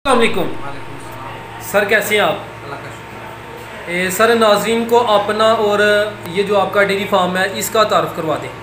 अस्सलामुअलैकुम सर, कैसे हैं आप? सर, नाज़रीन को अपना और ये जो आपका डेयरी फार्म है इसका तारुफ करवा दें।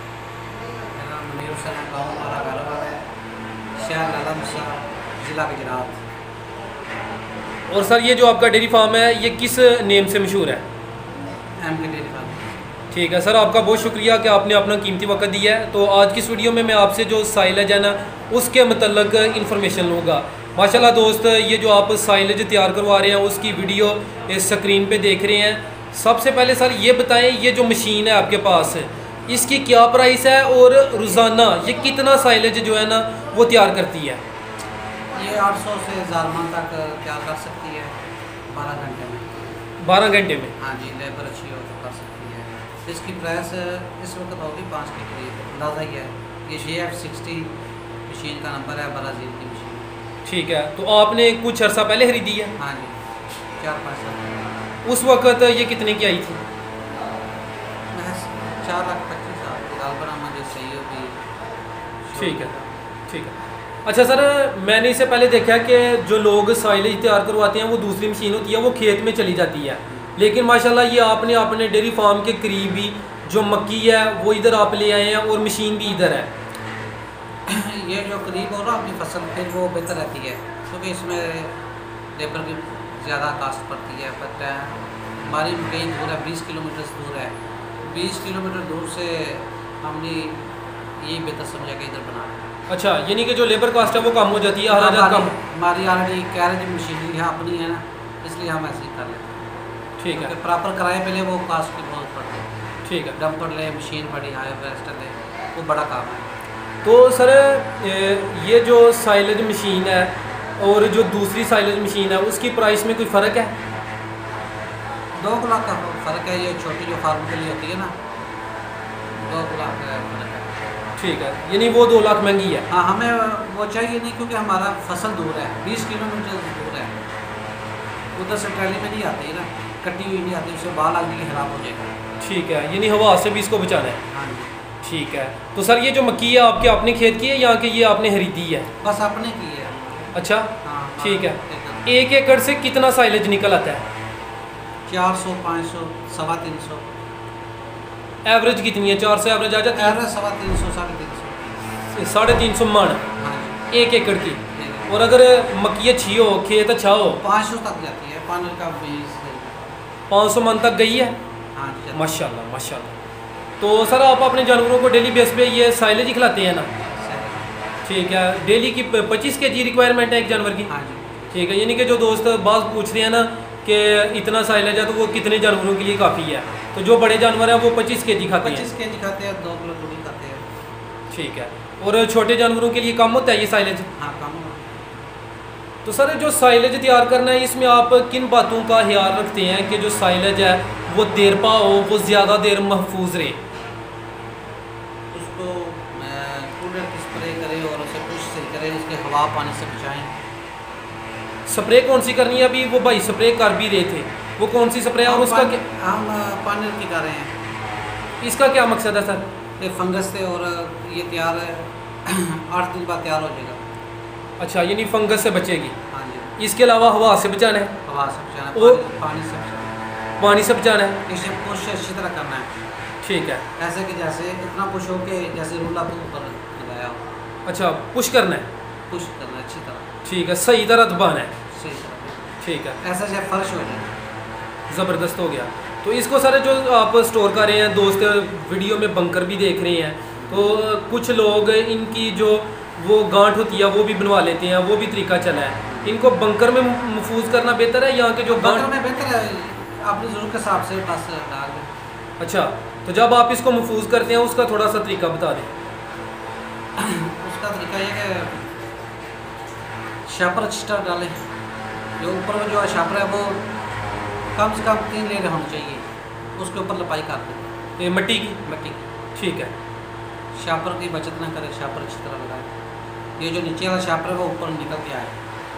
जिला गुजरात। और सर, ये जो आपका डेयरी फार्म है ये किस नेम से मशहूर है? एम के डेयरी फार्म। ठीक है सर, आपका बहुत शुक्रिया कि आपने अपना कीमती वक्त दिया है। तो आज की इस वीडियो में मैं आपसे जो साइलेज है ना उसके मतलब इन्फॉर्मेशन लूँगा। माशाल्लाह दोस्त, ये जो आप साइलेज तैयार करवा रहे हैं उसकी वीडियो इस स्क्रीन पे देख रहे हैं। सबसे पहले सर ये बताएं, ये जो मशीन है आपके पास इसकी क्या प्राइस है और रोज़ाना ये कितना साइलेज जो है ना वो तैयार करती है? ये 800 से 1000 मन तक तैयार कर सकती है 12 घंटे में। 12 घंटे में? हाँ जी, लेबर अच्छी हो तो कर सकती है। इसकी प्राइस इस वक्त होगी 5 के करीब, अंदाज़ा ही है। ये JF60 मशीन का नंबर है, ब्राज़ील की मशीन। ठीक है, तो आपने कुछ अर्सा पहले खरीदी है? हाँ जी, 4-5 साल। उस वक्त ये कितने की आई थी? 4,25,000 मुझे सही होगी। ठीक है, ठीक है। अच्छा सर, मैंने इससे पहले देखा कि जो लोग साइलेज तैयार करवाते हैं वो दूसरी मशीन होती है, वो खेत में चली जाती है। लेकिन माशाल्लाह ये आपने अपने डेयरी फार्म के करीब ही जो मक्की है वो इधर आप ले आए हैं और मशीन भी इधर है। ये जो करीब हो ना अपनी फसल, फिर वो बेहतर रहती है क्योंकि इसमें लेबर की ज़्यादा कास्ट पड़ती है। बट हमारी कहीं दूर है, 20 किलोमीटर दूर है। 20 किलोमीटर दूर से हमने यही बेहतर समझा कि इधर बना। अच्छा, यानी कि जो लेबर कास्ट है वो कम हो जाती है, हमारी ऑलरेडी कैरेज मशीनरी है अपनी है ना, इसलिए हम ऐसे ही कर लेते हैं। ठीक है, प्रॉपर कराए पहले वो कास्ट की बहुत पड़ती है। ठीक है। डंपर ले, मशीन बड़ी हार्वेस्टर ले, वो बड़ा काम है। तो सर ये जो साइलेज मशीन है और जो दूसरी साइलेज मशीन है उसकी प्राइस में कोई फ़र्क है? 2 लाख का फ़र्क है। ये छोटी जो फार्म के लिए होती है ना, 2 लाख का फ़र्क है। ठीक है, यानी वो 2 लाख महंगी है। हाँ, हमें वो चाहिए नहीं क्योंकि हमारा फसल दूर है, 20 किलोमीटर दूर है। उधर से ट्रैली में नहीं आती ना, कटी हुई नहीं आती, उससे बाल आगे खराब हो जाएगा। ठीक है, यानी हवा से भी इसको बचाना है। हाँ जी। ठीक है, तो सर ये जो मक्की है आपके अपने खेत की है या कि ये आपने खरीदी है? बस अपने की है। अच्छा, हाँ, ठीक है। 1 एकड़ से कितना साइलेज निकल आता है? 400, 500, 350। एवरेज कितनी है? 400 एवरेज आ जाती है? एवरेज 350, 350। 350 मन हाँ जी, 1 एकड़ की। और अगर मक्की अच्छी हो, खेत अच्छा हो, 500 तक जाती है। पानी का बीज 500 मन तक गई है। हाँ जी, माशाल्लाह माशाल्लाह। तो सर आप अपने जानवरों को डेली बेस पे ये साइलेज ही खिलाते हैं ना? ठीक है, डेली की 25 kg रिक्वायरमेंट है एक जानवर की? हाँ जी। ठीक है, यानी कि जो दोस्त बात पूछते हैं ना कि इतना साइलेज है तो वो कितने जानवरों के लिए काफ़ी है, तो जो बड़े जानवर हैं वो 25 kg खाते हैं। 25 kg खाते हैं, 2 किलो दूध खाते हैं। ठीक है, और छोटे जानवरों के लिए कम होता है ये साइलेज? हाँ, कम। तो सर जो साइलेज तैयार करना है इसमें आप किन बातों का ख्याल रखते हैं कि जो साइलेज है वो देरपा हो, वो ज़्यादा देर महफूज रहे? उसको कूलर की स्प्रे करें और उसे पुश से करें, उसके हवा पानी से बचाएं। स्प्रे कौन सी करनी है? अभी वो भाई स्प्रे कर भी रहे थे, वो कौन सी स्प्रे है और उसका क्या? हम पानी की कर रहे हैं। इसका क्या मकसद है सर? ये फंगस से, और ये तैयार है 8 दिन बाद तैयार हो जाएगा। अच्छा, यानी फंगस से बचेगी। हाँ जी। इसके अलावा हवा से बचाना है? हवा से बचाना है, और पानी से बचाना है। पानी से बचाना है। इसे पुश अच्छी तरह करना है। ठीक है, ऐसे कि जैसे इतना पुश हो के जैसे रूल आप ऊपर लगाया हो। अच्छा, पुश करना है। पुश करना है अच्छी तरह। ठीक है, सही तरह दबाना है। सही तरह। ठीक है, ऐसा जैसे फर्श हो जाए। ज़बरदस्त हो गया। तो इसको सर जो आप स्टोर कर रहे हैं, दोस्त वीडियो में बंकर भी देख रहे हैं, तो कुछ लोग इनकी जो वो गांठ होती है वो भी बनवा लेते हैं, वो भी तरीका चला है। इनको बंकर में महफूज करना बेहतर है यहाँ के जो बंकर में बेहतर है, अपनी ज़रूरत के हिसाब से बस डाल दें। अच्छा, तो जब आप इसको महफूज करते हैं उसका थोड़ा सा तरीका बता दें। उसका तरीका ये कि शापर स्टर डालें, जो ऊपर में जो शापर है वो कम से कम 3 लेयर होनी चाहिए, उसके ऊपर लपाई कर दें। ये मिट्टी की? मिट्टी की। ठीक है, शापर की बचत ना करें, शापर अच्छी तरह लगाए। ये जो नीचे वाला शापर है वो ऊपर निकल के आए।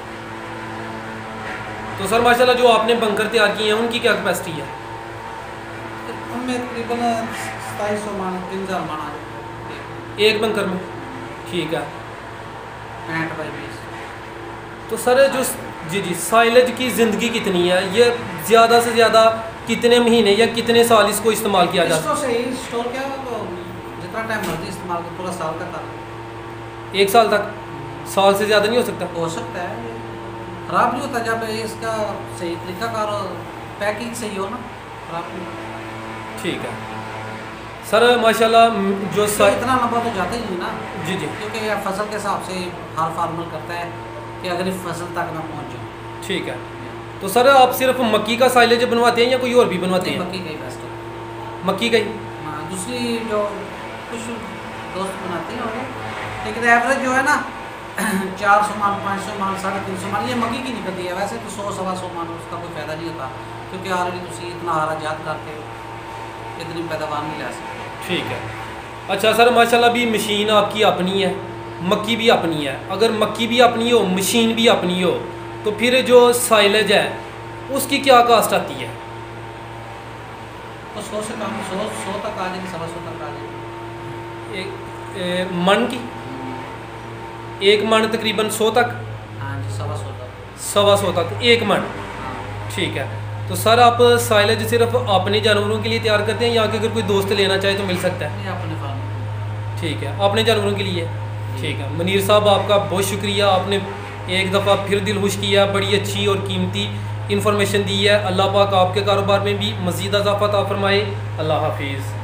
तो सर माशाल्लाह जो आपने बंकर तैयार किए हैं उनकी क्या कैपेसिटी है? उनमें तकरीबन 2700 मान, 3000 मान आ जाते हैं एक बंकर में। ठीक है, 65 बाई 20। तो सर जो जी जी, साइलेज की ज़िंदगी कितनी है? ये ज़्यादा से ज़्यादा कितने महीने या कितने साल इसको इस्तेमाल किया जा इसको सही स्टोर किया तो जितना टाइम मर्जी इस्तेमाल कर, पूरा साल का कर। सकता? 1 साल तक? साल से ज़्यादा नहीं हो सकता? हो सकता है, खराब नहीं होता जब इसका सही तरीकाकार हो, पैकिंग सही हो ना, खराब नहीं होता। ठीक है सर, माशाल्लाह जो तो इतना लंबा तो जाता ही नहीं ना। जी जी, क्योंकि यह फसल के हिसाब से हर फार्मर करता है कि अगर इस फसल तक मैं पहुंच जाऊँ। ठीक है। तो सर आप सिर्फ मक्की का साइलेज बनवाते हैं या कोई और भी बनवाते हैं? मक्की का ही बेस्ट है। मक्की का ही? हाँ, दूसरी जो कुछ दोस्त बनाते हैं वो, लेकिन एवरेज जो है ना 400 मान, 500 मान, 350 मान, ये मक्की की निकलती है। वैसे तो 100-125 मान उसका कोई फायदा नहीं होता, क्योंकि ऑलरेडी तुम इतना हारा जात करके इतनी पैदावार नहीं ले सकते। ठीक है। अच्छा सर, माशाल्लाह भी मशीन आपकी अपनी है, मक्की भी अपनी है। अगर मक्की भी अपनी हो, मशीन भी अपनी हो, तो फिर जो साइलेज है उसकी क्या कास्ट आती है? तो 100 से कम, 100 तक आ जाएगी, 125 तक आ जाएगी। मन की? 1 मन तकरीबन 100 तक? हाँ जी, 125 तक। 125 तक 1 मन? हाँ। ठीक है। तो सर आप साइलेज सिर्फ अपने जानवरों के लिए तैयार करते हैं या कि अगर कोई दोस्त लेना चाहे तो मिल सकता है? ये अपने फार्म। ठीक है, अपने जानवरों के लिए। ठीक है मुनीर साहब, आपका बहुत शुक्रिया, आपने एक दफ़ा फिर दिल खुश किया, बड़ी अच्छी और कीमती इन्फॉर्मेशन दी है। अल्लाह पाक आपके कारोबार में भी मज़ीद इजाफ़ा अता फरमाए। अल्लाह हाफिज़।